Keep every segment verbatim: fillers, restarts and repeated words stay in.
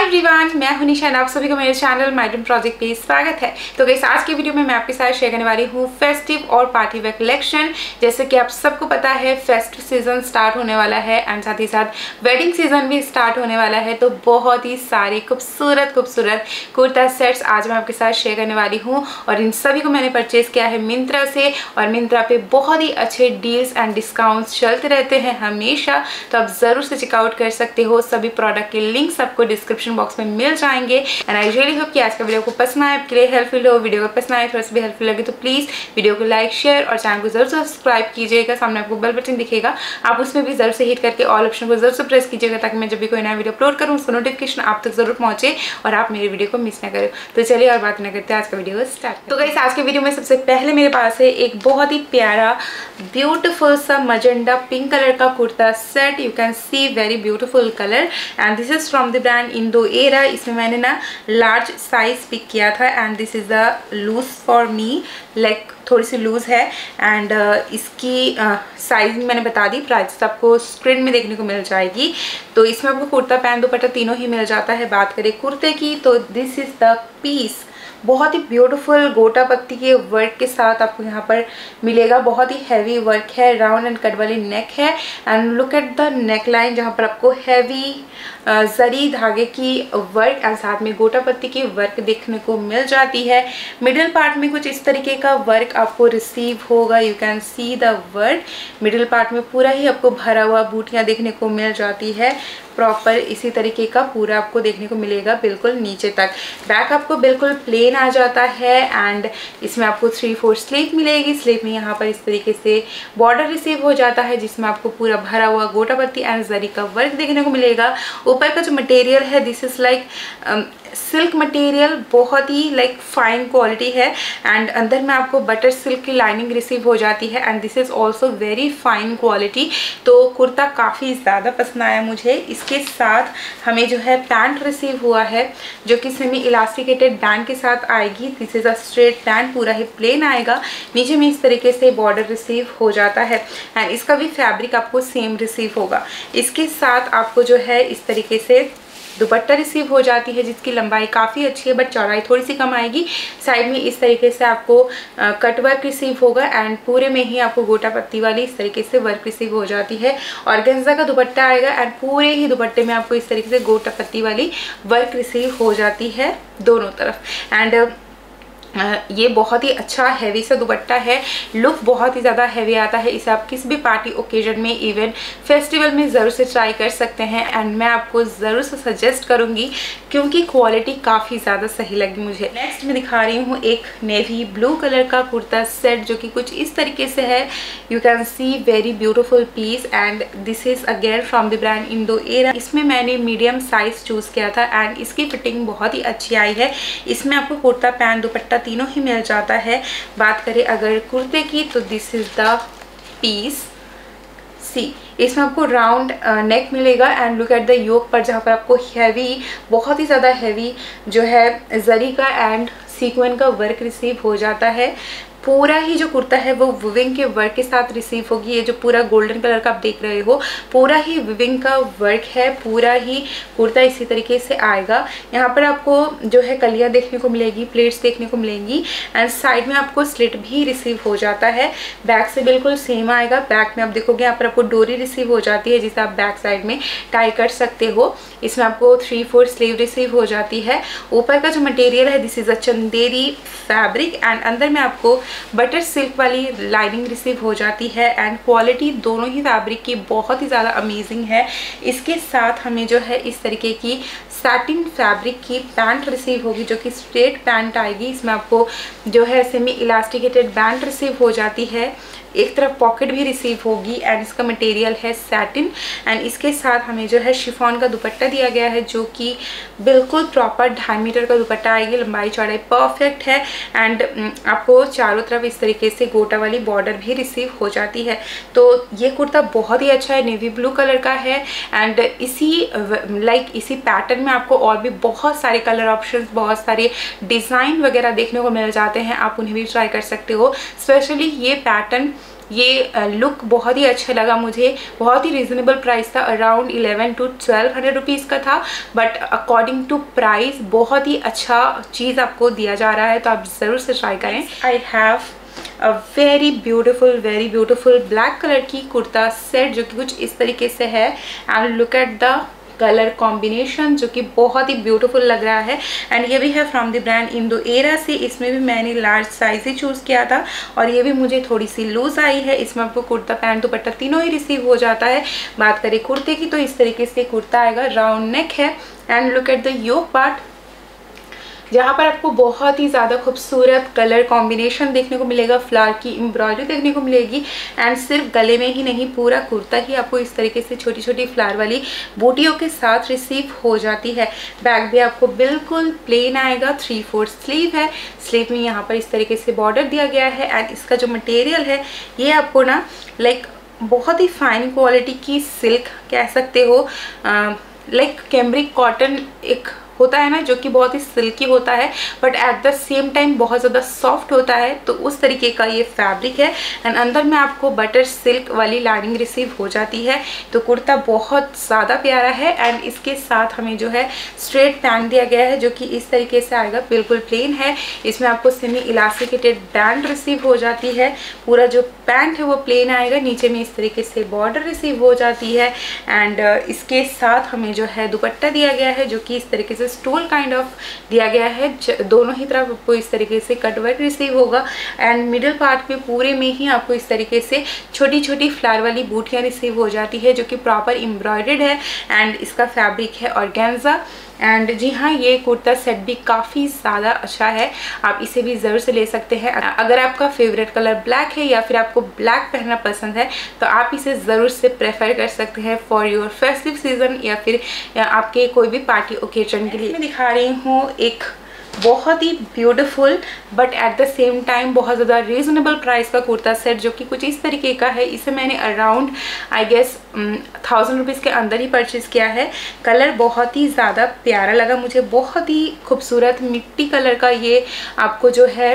Everyone, मैं हूं निशा, आप सभी को मेरे चैनल माय ड्रीम प्रोजेक्ट पे स्वागत है। तो गाइस, आज की वीडियो में मैं आपके साथ शेयर करने वाली हूं फेस्टिव और पार्टी वेयर कलेक्शन। जैसे कि आप सबको पता है फेस्टिव सीजन स्टार्ट होने वाला है एंड साथ ही साथ वेडिंग सीजन भी स्टार्ट होने वाला है। तो बहुत ही सारे खूबसूरत खूबसूरत कुर्ता सेट्स आज मैं आपके साथ शेयर करने वाली हूँ और इन सभी को मैंने परचेज किया है मिंत्रा से। और मिंत्रा पे बहुत ही अच्छे डील्स एंड डिस्काउंट्स चलते रहते हैं हमेशा, तो आप जरूर से चेकआउट कर सकते हो। सभी प्रोडक्ट के लिंक्स आपको डिस्क्रिप्शन बॉक्स में मिल जाएंगे। एंड आई रियली होप कि आज का वीडियो को पसंद आए, आपके लिए हेल्पफुल हो। वीडियो को पसंद आए, थोड़ा सा भी हेल्पफुल लगे तो प्लीज वीडियो को लाइक शेयर और चैनल को जरूर सब्सक्राइब कीजिएगा। सामने आपको बेल बटन दिखेगा, आप उसमें भी जरूर से हिट करके ऑल ऑप्शन को जरूर से प्रेस कीजिएगा ताकि मैं जब भी कोई नया वीडियो अपलोड करूँ उसका नोटिफिकेशन आप तक जरूर पहुंचे और आप मेरे वीडियो को मिस ना करें। तो चलिए और बात ना करते हैं, आज का वीडियो स्टार्ट। तो गाइस, आज के वीडियो में सबसे पहले मेरे पास है एक बहुत ही प्यारा ब्यूटीफुल सा मजेंडा पिंक कलर का kurta set. You can see very beautiful colour and this is from the brand Indo Era. इसमें मैंने ना लार्ज साइज पिक किया था and this is the loose for me, like थोड़ी सी लूज है। एंड uh, इसकी साइज uh, मैंने बता दी, प्राइस आपको स्क्रीन में देखने को मिल जाएगी। तो इसमें आपको कुर्ता पैंट दुपट्टा तीनों ही मिल जाता है। बात करें कुर्ते की तो दिस इज द पीस, बहुत ही ब्यूटीफुल गोटा पत्ती के वर्क के साथ आपको यहाँ पर मिलेगा। बहुत ही हैवी वर्क है, राउंड एंड कट वाली नेक है and look at the neck line जहाँ पर आपको हैवी जरी धागे की वर्क एंड साथ में गोटा पत्ती की वर्क देखने को मिल जाती है। मिडिल पार्ट में कुछ इस तरीके का वर्क आपको रिसीव होगा। You can see the work, middle part में पूरा ही आपको भरा हुआ बूटियाँ देखने को मिल जाती है। प्रॉपर इसी तरीके का पूरा आपको देखने को मिलेगा बिल्कुल नीचे तक। बैक आपको बिल्कुल प्लेन आ जाता है एंड इसमें आपको थ्री फोर स्लीव मिलेगी। स्लीव में यहाँ पर इस तरीके से बॉर्डर रिसीव हो जाता है जिसमें आपको पूरा भरा हुआ गोटा पत्ती एंड जरी का वर्क देखने को मिलेगा। ऊपर का जो मटेरियल है this is like silk material, बहुत ही लाइक फाइन क्वालिटी है एंड अंदर में आपको बटर सिल्क की लाइनिंग रिसीव हो जाती है and this is also very fine quality. तो कुर्ता काफ़ी ज़्यादा पसंद आया मुझे। इसके साथ हमें जो है पैंट रिसीव हुआ है जो कि सेमी इलास्टिकेटेड बैंड के साथ आएगी। This is a straight pant, पूरा ही प्लेन आएगा। नीचे में इस तरीके से बॉर्डर रिसीव हो जाता है एंड इसका भी फैब्रिक आपको सेम रिसीव होगा। इसके साथ आपको जो है इस तरीके से दुपट्टा रिसीव हो जाती है जिसकी लंबाई काफ़ी अच्छी है बट चौड़ाई थोड़ी सी कम आएगी। साइड में इस तरीके से आपको कट वर्क रिसीव होगा एंड पूरे में ही आपको गोटा पत्ती वाली इस तरीके से वर्क रिसीव हो जाती है। ऑर्गेन्जा का दुपट्टा आएगा एंड पूरे ही दुपट्टे में आपको इस तरीके से गोटा पत्ती वाली वर्क रिसीव हो जाती है दोनों तरफ। एंड ये बहुत ही अच्छा हैवी सा दुपट्टा है, लुक बहुत ही ज़्यादा हैवी आता है। इसे आप किसी भी पार्टी ओकेजन में, इवेंट फेस्टिवल में ज़रूर से ट्राई कर सकते हैं एंड मैं आपको ज़रूर से सजेस्ट करूँगी क्योंकि क्वालिटी काफ़ी ज़्यादा सही लगी मुझे। नेक्स्ट मैं दिखा रही हूँ एक नेवी ब्लू कलर का कुर्ता सेट जो कि कुछ इस तरीके से है। You can see very beautiful piece and this is again from the brand Indo Era. इसमें मैंने मीडियम साइज चूज़ किया था एंड इसकी फिटिंग बहुत ही अच्छी आई है। इसमें आपको कुर्ता पैंट दुपट्टा तीनों ही मिल जाता है। बात करें अगर कुर्ते की तो this is the piece, see इसमें आपको राउंड नेक मिलेगा and look at the yoke पर जहाँ पर आपको हैवी, बहुत ही ज़्यादा हैवी जो है जरी का एंड सीक्वेंस का वर्क रिसीव हो जाता है। पूरा ही जो कुर्ता है वो विविंग के वर्क के साथ रिसीव होगी। ये जो पूरा गोल्डन कलर का आप देख रहे हो पूरा ही विविंग का वर्क है। पूरा ही कुर्ता इसी तरीके से आएगा। यहाँ पर आपको जो है कलियाँ देखने को मिलेगी, प्लेट्स देखने को मिलेंगी एंड साइड में आपको स्लिट भी रिसीव हो जाता है। बैक से बिल्कुल सेम आएगा। बैक में आप देखोगे यहाँ पर आपको डोरी रिसीव हो जाती है जिसे आप बैक साइड में टाई कर सकते हो। इसमें आपको थ्री फोर स्लीव रिसीव हो जाती है। ऊपर का जो मटेरियल है this is a Chanderi fabric and अंदर में आपको बटर सिल्क वाली लाइनिंग रिसीव हो जाती है एंड क्वालिटी दोनों ही फैब्रिक की बहुत ही ज़्यादा अमेजिंग है। इसके साथ हमें जो है इस तरीके की सैटिन फैब्रिक की पैंट रिसीव होगी जो कि स्ट्रेट पैंट आएगी। इसमें आपको जो है सेमी इलास्टिकेटेड बैंड रिसीव हो जाती है। एक तरफ पॉकेट भी रिसीव होगी एंड इसका मटेरियल है सैटिन एंड इसके साथ हमें जो है शिफॉन का दुपट्टा दिया गया है जो कि बिल्कुल प्रॉपर ढाई मीटर का दुपट्टा आएगी। लंबाई चौड़ाई परफेक्ट है एंड आपको चारों तरफ इस तरीके से गोटा वाली बॉर्डर भी रिसीव हो जाती है। तो ये कुर्ता बहुत ही अच्छा है, नेवी ब्लू कलर का है एंड इसी लाइक इसी पैटर्न में आपको और भी बहुत सारे कलर ऑप्शंस, बहुत सारे डिज़ाइन वगैरह देखने को मिल जाते हैं। आप उन्हें भी ट्राई कर सकते हो। स्पेशली ये पैटर्न ये लुक बहुत ही अच्छा लगा मुझे, बहुत ही रिजनेबल प्राइस था, around eleven to twelve hundred rupees का था, बट अकॉर्डिंग टू प्राइस बहुत ही अच्छा चीज़ आपको दिया जा रहा है, तो आप ज़रूर से ट्राई करें। I have a very beautiful very beautiful black colour की कुर्ता सेट जो कि कुछ इस तरीके से है, and look at the colour combination जो कि बहुत ही ब्यूटीफुल लग रहा है। एंड ये भी है from the brand Indo Era से। इसमें भी मैंने लार्ज साइज ही चूज़ किया था और ये भी मुझे थोड़ी सी लूज आई है। इसमें आपको कुर्ता पैंट दुपट्टा तीनों ही रिसीव हो जाता है। बात करें कुर्ते की तो इस तरीके से कुर्ता आएगा, राउंड नेक है, and look at the yoke part जहाँ पर आपको बहुत ही ज़्यादा खूबसूरत कलर कॉम्बिनेशन देखने को मिलेगा, फ्लावर की एम्ब्रॉयडरी देखने को मिलेगी, एंड सिर्फ गले में ही नहीं पूरा कुर्ता ही आपको इस तरीके से छोटी छोटी फ्लावर वाली बूटियों के साथ रिसीव हो जाती है। बैक भी आपको बिल्कुल प्लेन आएगा, थ्री फोर्थ स्लीव है, स्लीव में यहाँ पर इस तरीके से बॉर्डर दिया गया है, एंड इसका जो मटेरियल है ये आपको ना लाइक बहुत ही फाइन क्वालिटी की सिल्क कह सकते हो, लाइक कैम्ब्रिक कॉटन एक होता है ना जो कि बहुत ही सिल्की होता है but at the same time बहुत ज़्यादा सॉफ्ट होता है, तो उस तरीके का ये फैब्रिक है। एंड अंदर में आपको बटर सिल्क वाली लाइनिंग रिसीव हो जाती है, तो कुर्ता बहुत ज़्यादा प्यारा है। एंड इसके साथ हमें जो है स्ट्रेट पैंट दिया गया है जो कि इस तरीके से आएगा, बिल्कुल प्लेन है। इसमें आपको सेमी इलास्टिकेटेड बैंड रिसीव हो जाती है, पूरा जो पैंट है वो प्लेन आएगा, नीचे में इस तरीके से बॉर्डर रिसीव हो जाती है। एंड इसके साथ हमें जो है दुपट्टा दिया गया है जो कि इस तरीके से स्टोल काइंड ऑफ दिया गया है, दोनों ही तरफ आपको इस तरीके से कटवर्क रिसीव होगा। एंड मिडिल पार्ट में पूरे में ही आपको इस तरीके से छोटी छोटी फ्लावर वाली बूटियां रिसीव हो जाती है जो कि प्रॉपर एम्ब्रॉयडर्ड है, एंड इसका फैब्रिक है ऑर्गेन्जा। एंड जी हाँ, ये कुर्ता सेट भी काफ़ी ज़्यादा अच्छा है, आप इसे भी ज़रूर से ले सकते हैं। अगर आपका फेवरेट कलर ब्लैक है या फिर आपको ब्लैक पहनना पसंद है तो आप इसे ज़रूर से प्रेफर कर सकते हैं फॉर योर फेस्टिव सीज़न या फिर या आपके कोई भी पार्टी ओकेजन के लिए। मैं दिखा रही हूँ एक बहुत ही beautiful but at the same time बहुत ज़्यादा रीज़नेबल प्राइस का कुर्ता सेट जो कि कुछ इस तरीके का है। इसे मैंने around I guess thousand rupees के अंदर ही परचेज़ किया है। कलर बहुत ही ज़्यादा प्यारा लगा मुझे, बहुत ही खूबसूरत मिट्टी कलर का ये आपको जो है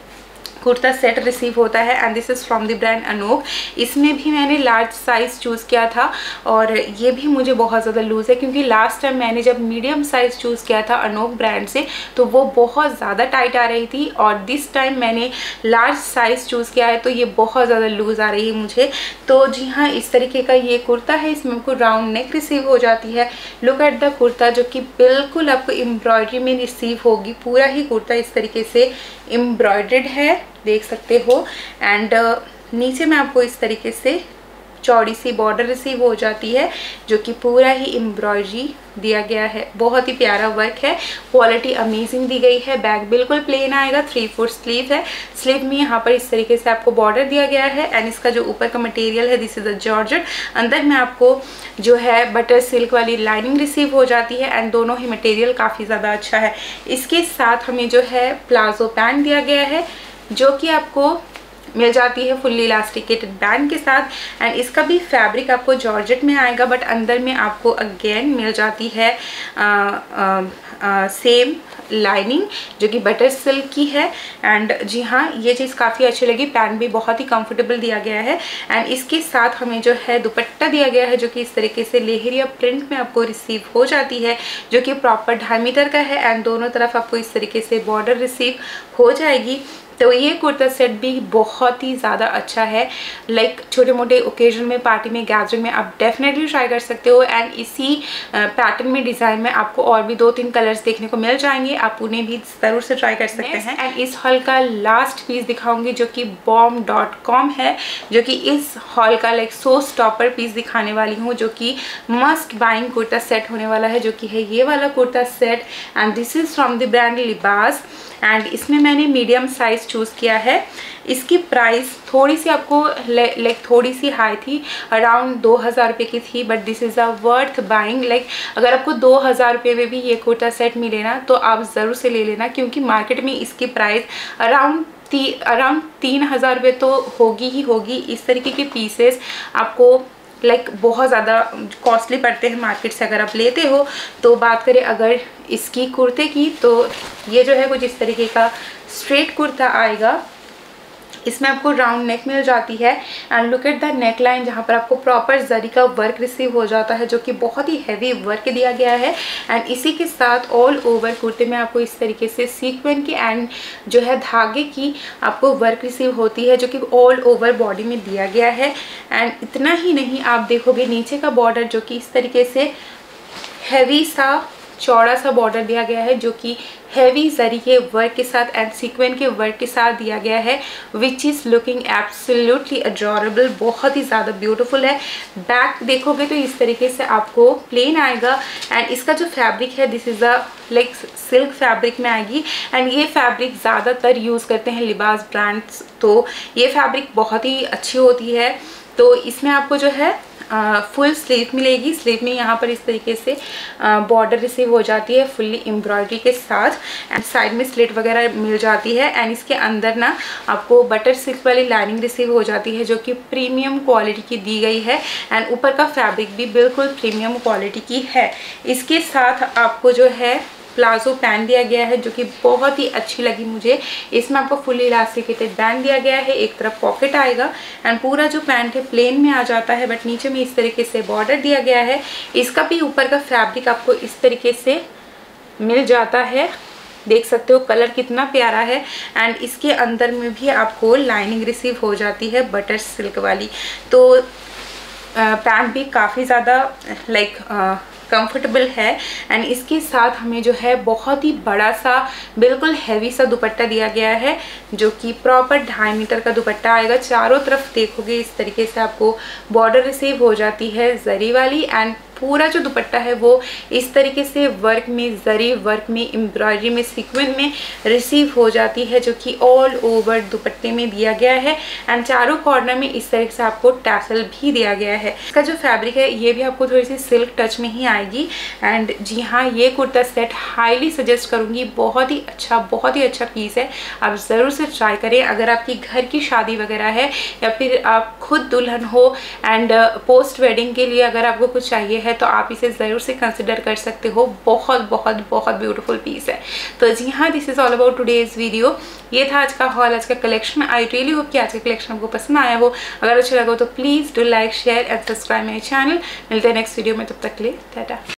कुर्ता सेट रिसीव होता है, and this is from the brand Anouk. इसमें भी मैंने लार्ज साइज़ चूज़ किया था और ये भी मुझे बहुत ज़्यादा लूज़ है क्योंकि लास्ट टाइम मैंने जब मीडियम साइज़ चूज़ किया था अनोक ब्रांड से तो वो बहुत ज़्यादा टाइट आ रही थी, और दिस टाइम मैंने लार्ज साइज़ चूज़ किया है तो ये बहुत ज़्यादा लूज़ आ रही है मुझे। तो जी हाँ, इस तरीके का ये कुर्ता है, इसमें आपको राउंड नेक रिसीव हो जाती है। लुक एट द कुर्ता जो कि बिल्कुल आपको एम्ब्रॉयडरी में रिसीव होगी, पूरा ही कुर्ता इस तरीके से एम्ब्रॉयडर्ड है, देख सकते हो। एंड uh, नीचे में आपको इस तरीके से चौड़ी सी बॉर्डर रिसीव हो जाती है जो कि पूरा ही एम्ब्रॉयडरी दिया गया है, बहुत ही प्यारा वर्क है, क्वालिटी अमेजिंग दी गई है। बैक बिल्कुल प्लेन आएगा, थ्री फोर्थ स्लीव है, स्लीव में यहाँ पर इस तरीके से आपको बॉर्डर दिया गया है, एंड इसका जो ऊपर का मटेरियल है दिस इज अ जॉर्जेट। अंदर में आपको जो है बटर सिल्क वाली लाइनिंग रिसीव हो जाती है, एंड दोनों ही मटेरियल काफ़ी ज़्यादा अच्छा है। इसके साथ हमें जो है प्लाजो पैंट दिया गया है जो कि आपको मिल जाती है फुल्ली इलास्टिकेटेड बैंड के साथ, एंड इसका भी फैब्रिक आपको जॉर्जेट में आएगा बट अंदर में आपको अगेन मिल जाती है आ, आ, आ, सेम लाइनिंग जो कि बटर सिल्क की है। एंड जी हाँ, ये चीज़ काफ़ी अच्छी लगी, पैंट भी बहुत ही कंफर्टेबल दिया गया है, एंड इसके साथ हमें जो है दुपट्टा दिया गया है जो कि इस तरीके से लेहरिया प्रिंट में आपको रिसीव हो जाती है जो कि प्रॉपर ढाई मीटर का है, एंड दोनों तरफ आपको इस तरीके से बॉर्डर रिसीव हो जाएगी। तो ये कुर्ता सेट भी बहुत ही ज़्यादा अच्छा है, लाइक छोटे मोटे ओकेजन में, पार्टी में, गैदरिंग में आप डेफिनेटली ट्राई कर सकते हो। एंड इसी पैटर्न में, डिज़ाइन में आपको और भी दो तीन कलर्स देखने को मिल जाएंगे, आप उन्हें भी ज़रूर से ट्राई कर सकते हैं। एंड इस हॉल का लास्ट पीस दिखाऊंगी जो कि बॉम डॉट कॉम है, जो कि इस हॉल का लाइक सो स्टॉपर पीस दिखाने वाली हूँ जो कि मस्ट बाइंग कुर्ता सेट होने वाला है, जो कि है ये वाला kurta set, and this is from the brand Libas. And इसमें मैंने मीडियम साइज़ चूज़ किया है। इसकी प्राइस थोड़ी सी आपको लाइक थोड़ी सी हाई थी, अराउंड दो हज़ार रुपये की थी, but this is a worth buying. Like अगर आपको दो हज़ार रुपये में भी ये कुर्ता सेट मिले ना तो आप ज़रूर से ले लेना, क्योंकि मार्केट में इसकी प्राइस अराउंड ती अराउंड तीन हज़ार रुपये तो होगी ही होगी। इस तरीके के पीसेस आपको लाइक like, बहुत ज़्यादा कॉस्टली पड़ते हैं मार्केट से अगर आप लेते हो। तो बात करें अगर इसकी कुर्ते की तो ये जो है कुछ इस तरीके का स्ट्रेट कुर्ता आएगा, इसमें आपको राउंड नेक मिल जाती है and look at the neck line जहाँ पर आपको प्रॉपर जरी का वर्क रिसीव हो जाता है जो कि बहुत ही हैवी वर्क दिया गया है। एंड इसी के साथ ऑल ओवर कुर्ते में आपको इस तरीके से सीक्वेंस की एंड जो है धागे की आपको वर्क रिसीव होती है जो कि ऑल ओवर बॉडी में दिया गया है। एंड इतना ही नहीं, आप देखोगे नीचे का बॉर्डर जो कि इस तरीके से हैवी सा चौड़ा सा बॉर्डर दिया गया है जो कि हैवी जरी के वर्क के साथ एंड सीक्वेंस के वर्क के साथ दिया गया है, which is looking absolutely adorable, बहुत ही ज़्यादा ब्यूटीफुल है। बैक देखोगे तो इस तरीके से आपको प्लेन आएगा एंड इसका जो फैब्रिक है this is a like silk fabric में आएगी। एंड ये फैब्रिक ज़्यादातर यूज़ करते हैं लिबास ब्रांड्स, तो ये फैब्रिक बहुत ही अच्छी होती है। तो इसमें आपको जो है फुल स्लीव मिलेगी। स्लीव में यहाँ पर इस तरीके से बॉर्डर रिसीव हो जाती है फुल्ली एम्ब्रॉयडरी के साथ एंड साइड में स्लिट वगैरह मिल जाती है। एंड इसके अंदर ना आपको बटर सिल्क वाली लाइनिंग रिसीव हो जाती है जो कि प्रीमियम क्वालिटी की दी गई है एंड ऊपर का फैब्रिक भी बिल्कुल प्रीमियम क्वालिटी की है। इसके साथ आपको जो है प्लाजो पैंट दिया गया है जो कि बहुत ही अच्छी लगी मुझे। इसमें आपको फुली इलास्टिकेटेड बैंड दिया गया है, एक तरफ पॉकेट आएगा एंड पूरा जो पैंट है प्लेन में आ जाता है बट नीचे में इस तरीके से बॉर्डर दिया गया है। इसका भी ऊपर का फैब्रिक आपको इस तरीके से मिल जाता है, देख सकते हो कलर कितना प्यारा है। एंड इसके अंदर में भी आपको लाइनिंग रिसीव हो जाती है बटर सिल्क वाली। तो पैंट भी काफ़ी ज़्यादा लाइक कंफर्टेबल है एंड इसके साथ हमें जो है बहुत ही बड़ा सा बिल्कुल हैवी सा दुपट्टा दिया गया है जो कि प्रॉपर ढाई मीटर का दुपट्टा आएगा। चारों तरफ देखोगे इस तरीके से आपको बॉर्डर रिसीव हो जाती है जरी वाली एंड पूरा जो दुपट्टा है वो इस तरीके से वर्क में जरी वर्क में एम्ब्रॉयडरी में सीक्वेंस में रिसीव हो जाती है जो कि ऑल ओवर दुपट्टे में दिया गया है एंड चारों कॉर्नर में इस तरीके से आपको टैसल भी दिया गया है। इसका जो फैब्रिक है ये भी आपको थोड़ी सी सिल्क टच में ही आएगी एंड जी हाँ, ये कुर्ता सेट हाईली सजेस्ट करूँगी, बहुत ही अच्छा बहुत ही अच्छा पीस है, आप ज़रूर से ट्राई करें। अगर आपकी घर की शादी वगैरह है या फिर आप खुद दुल्हन हो एंड पोस्ट वेडिंग के लिए अगर आपको कुछ चाहिए है तो आप इसे ज़रूर से कंसिडर कर सकते हो। बहुत बहुत बहुत ब्यूटीफुल पीस है। तो जी हाँ, this is all about today's video. ये था आज का हॉल, आज का कलेक्शन। आई रियली होप कि आज का कलेक्शन आपको पसंद आया हो। अगर अच्छा लगा तो please do like share and subscribe my channel. मिलते हैं नेक्स्ट वीडियो में, तब तक के लिए टाटा।